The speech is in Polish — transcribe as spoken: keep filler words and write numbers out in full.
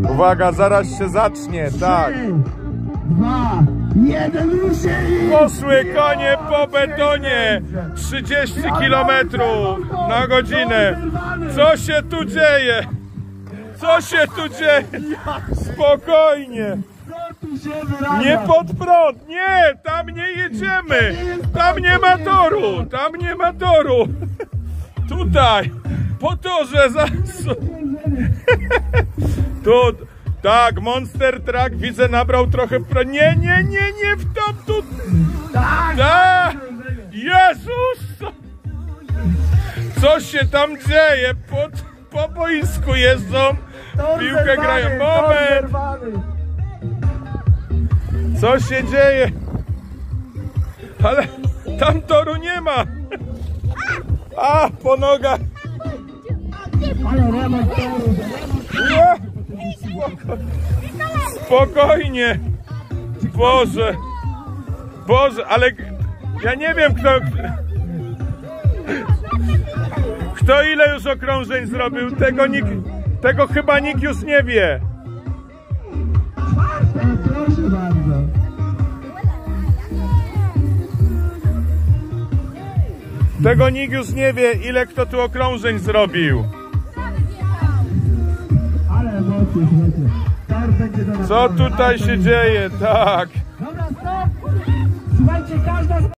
Uwaga, zaraz się zacznie, tak. Dwa, jeden, ruszyli! Poszły konie po betonie. trzydzieści kilometrów na godzinę. Co się tu dzieje? Co się tu dzieje? Spokojnie. Nie pod prąd, nie, tam nie jedziemy. Tam nie ma toru, tam nie ma toru. Tutaj, po torze za... Tu, tak, Monster Truck widzę nabrał trochę pro... Nie, nie, nie, nie w to, tu... Tak! Jezus! Co się tam dzieje? Po, po boisku jeżdżą, piłkę grają. Moment! Co się dzieje? Ale tam toru nie ma! A, po nogach! Nie! Spokojnie! Boże! Boże, ale ja nie wiem kto... Kto ile już okrążeń zrobił? Tego nikt... Tego chyba nikt już nie wie. Proszę bardzo. Tego nikt już nie wie, ile kto tu okrążeń zrobił. Ale emocje, słuchajcie. Co tutaj się dzieje? Tak.